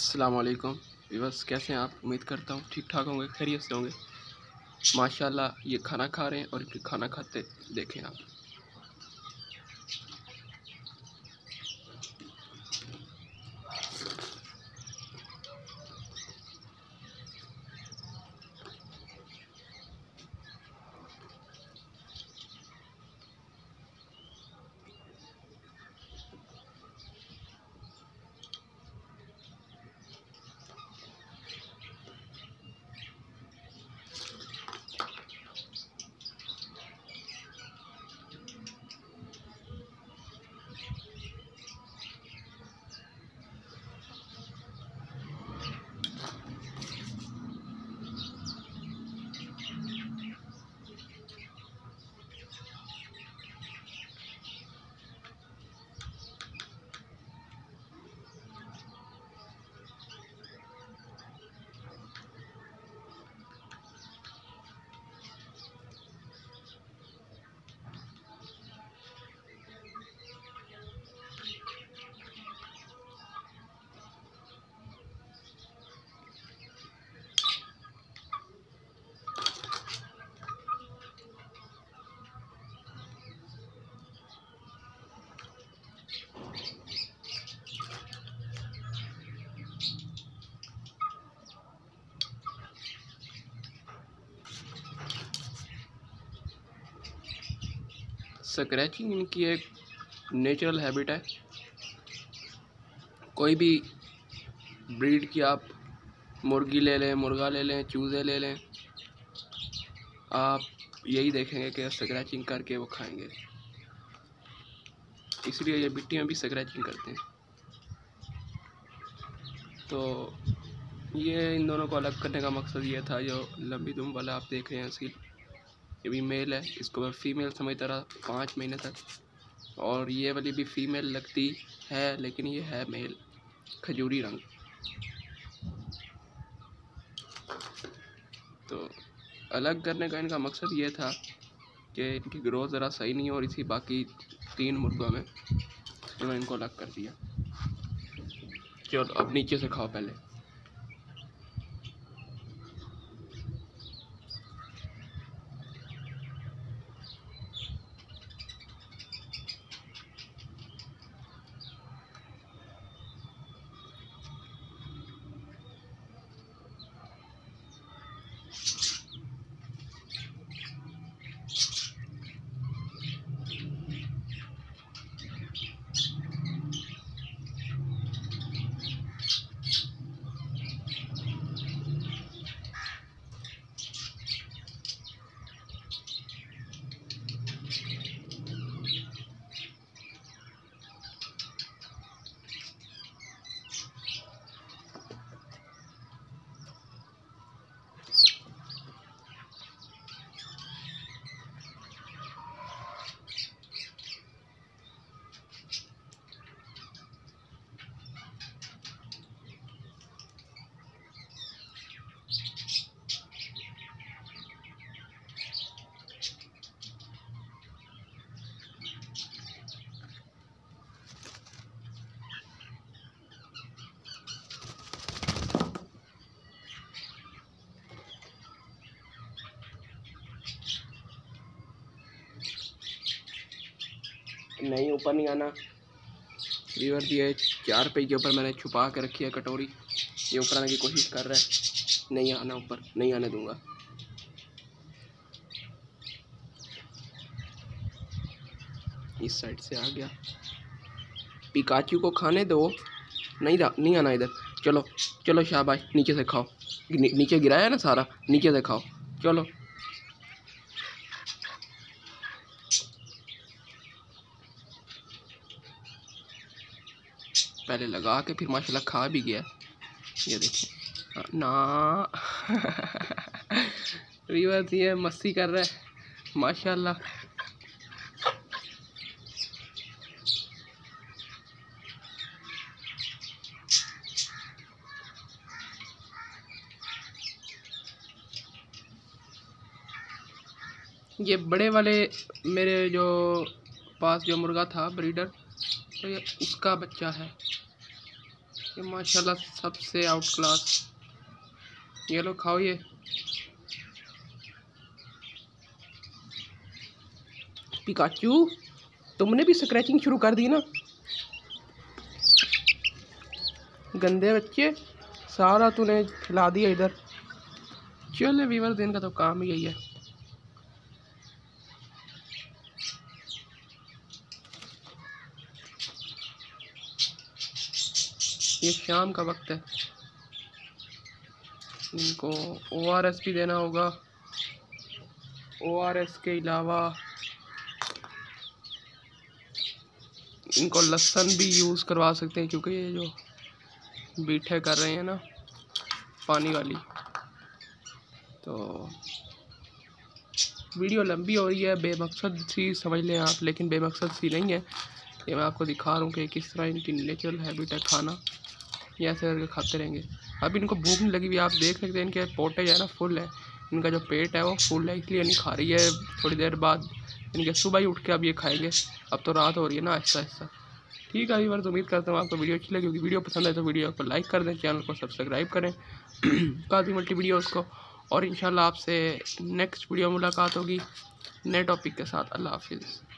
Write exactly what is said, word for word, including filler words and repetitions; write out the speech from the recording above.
अस्सलाम वालेकुम। बस कैसे हैं आप? उम्मीद करता हूँ ठीक ठाक होंगे, खैरियत से होंगे। माशाल्लाह ये खाना खा रहे हैं और इनके खाना खाते देखें आप। स्क्रैचिंग इनकी एक नेचुरल हैबिट है। कोई भी ब्रीड की आप मुर्गी ले लें, मुर्गा ले लें, चूज़े ले लें, आप यही देखेंगे कि स्क्रैचिंग करके वो खाएंगे। इसलिए ये मिट्टी में भी स्क्रैचिंग करते हैं। तो ये इन दोनों को अलग करने का मकसद ये था। जो लंबी दुम वाला आप देख रहे हैं, इसकी ये भी मेल है, इसको मैं फ़ीमेल समझता रहा पाँच महीने तक, और ये वाली भी फ़ीमेल लगती है लेकिन ये है मेल, खजूरी रंग। तो अलग करने का इनका मकसद ये था कि इनकी ग्रोथ ज़रा सही नहीं हो रही थी बाकी तीन मुर्गों में, तो मैं इनको अलग कर दिया। चलो अब नीचे से खाओ पहले। नहीं, ऊपर नहीं आना। वीवर ये चार पे के ऊपर मैंने छुपा के रखी है कटोरी, ये ऊपर आने की कोशिश कर रहा है। नहीं आना ऊपर, नहीं आने दूंगा। इस साइड से आ गया। पिकाचू को खाने दो, नहीं नहीं आना इधर। चलो चलो शाबाश, नीचे से खाओ। नी, नीचे गिराया ना सारा, नीचे से खाओ। चलो पहले लगा के फिर माशाल्लाह खा भी गया। ये देखिए ना रिवर्स ये मस्ती कर रहा है माशाल्लाह। ये बड़े वाले मेरे जो पास जो मुर्गा था ब्रीडर, तो ये उसका बच्चा है। ये माशाल्लाह सबसे आउट क्लास। ये लो खाओ ये। पिकाचू तुमने भी स्क्रैचिंग शुरू कर दी ना, गंदे बच्चे, सारा तूने खिला दिया इधर। चलो वीवर दिन का तो काम ही यही है। ये शाम का वक्त है, इनको ओ आर एस भी देना होगा। ओ आर एस के अलावा इनको लहसुन भी यूज़ करवा सकते हैं, क्योंकि ये जो बीठे कर रहे हैं ना पानी वाली, तो वीडियो लंबी हो रही है, बेमकसद सी समझ लें आप, लेकिन बेमकसद सी नहीं है। ये मैं आपको दिखा रहा हूँ कि किस तरह इनकी नेचुरल हैबिट है खाना, ये ऐसे करके खाते रहेंगे। अब इनको भूख नहीं लगी हुई, आप देख सकते हैं इनके पोटे जो है ना फुल है, इनका जो पेट है वो फुल है, इसलिए नहीं खा रही है। थोड़ी देर बाद इनके सुबह ही उठ के अब ये खाएंगे। अब तो रात हो रही है ना आहिस्ता आहिस्ता। ठीक है व्यूअर्स, उम्मीद करता हूँ आपको वीडियो अच्छी लगी होगी। वीडियो पसंद है तो वीडियो को लाइक कर दें, चैनल को सब्सक्राइब करें काजी मल्टी वीडियोज़ को, और इंशाल्लाह आपसे नेक्स्ट वीडियो मुलाकात होगी नए टॉपिक के साथ। अल्लाह हाफिज़।